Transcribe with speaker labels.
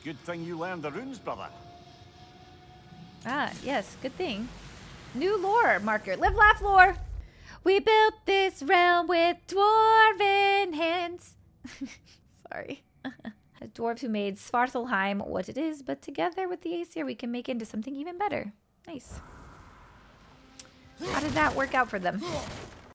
Speaker 1: Good thing you learned the runes, brother.
Speaker 2: Ah, yes, good thing. New lore marker. Live, laugh, lore. We built this realm with dwarven hands. Sorry. The dwarves who made Svartlfheim what it is, but together with the Aesir we can make it into something even better. Nice. How did that work out for them?